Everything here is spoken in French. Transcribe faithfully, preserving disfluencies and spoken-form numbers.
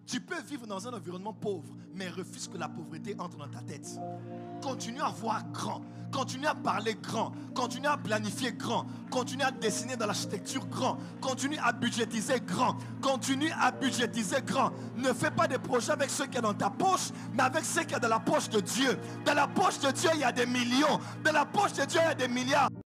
Tu peux vivre dans un environnement pauvre, mais refuse que la pauvreté entre dans ta tête. Continue à voir grand, continue à parler grand, continue à planifier grand, continue à dessiner dans l'architecture grand, continue à budgétiser grand, continue à budgétiser grand. Ne fais pas des projets avec ce qui est dans ta poche, mais avec ce qui est dans la poche de Dieu. Dans la poche de Dieu, il y a des millions. Dans la poche de Dieu, il y a des milliards.